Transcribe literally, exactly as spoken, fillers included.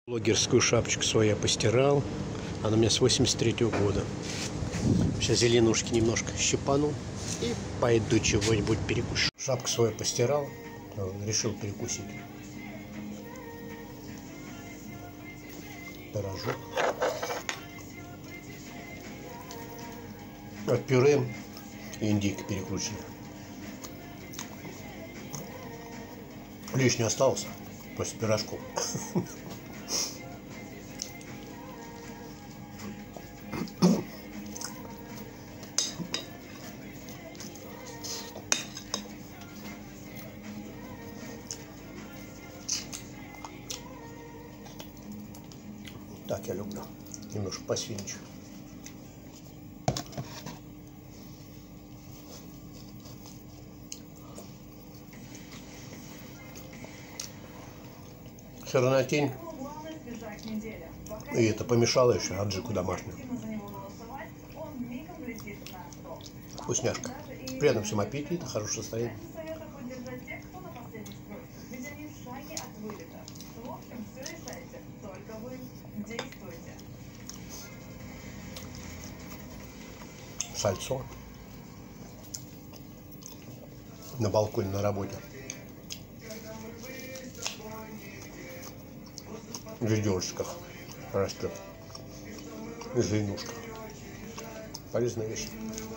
Блогерскую шапочку свою я постирал. Она у меня с восемьдесят третьего года. Сейчас зеленушки немножко щипану и пойду чего-нибудь перекушу. Шапку свою постирал, решил перекусить. Пирожок. От пюре и индейка перекручена. Лишний остался после пирожков. Так я люблю. Немножко посвинчу. Хернотень. И это помешало еще аджику домашнюю. Вкусняшка. Приятного всем аппетита, хорошего настроения. Сальцо. На балконе на работе. В ведерочках растет. Зеленушка. Полезная вещь.